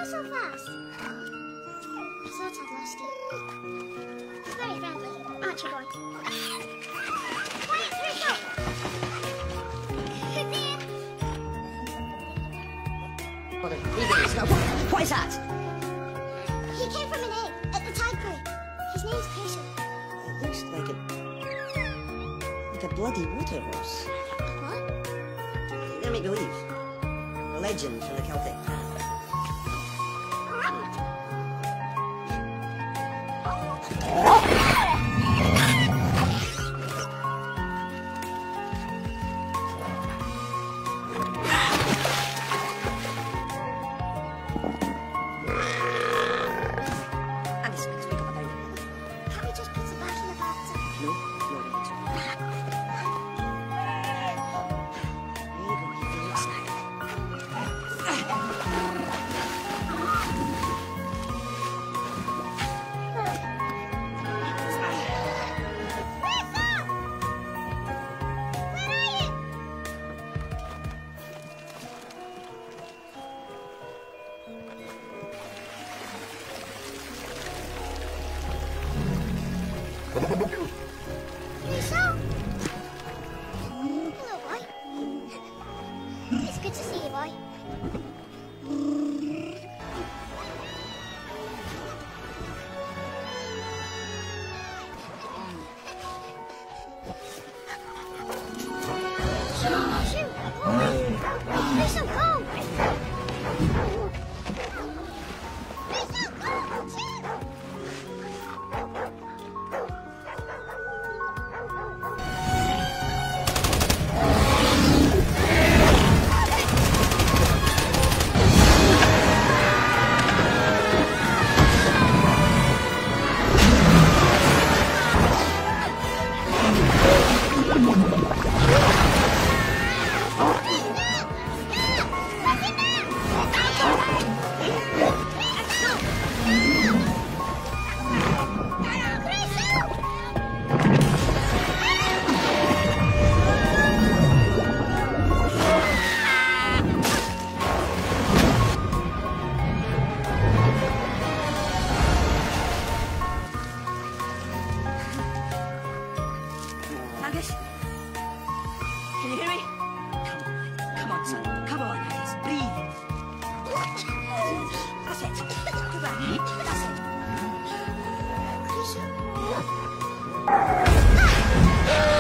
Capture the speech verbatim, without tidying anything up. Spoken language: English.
so fast? I thought I'd lost it. It's very friendly, aren't you, boy? Quiet, Crusoe! What, what is that? He came from an egg at the tide pool. His name's Crusoe. It looks like a... like a bloody water horse. What? Let me believe. A legend from the Celtic. Crusoe? Hello, boy. It's good to see you, boy. Shoot! Shoot! Oh. Crusoe, go! Crusoe, go! Shoot! Angus? Can you hear me? Come on. Come on, son. Come on, Angus. Breathe. That's it. Go back. That's it. Crusoe? Ah!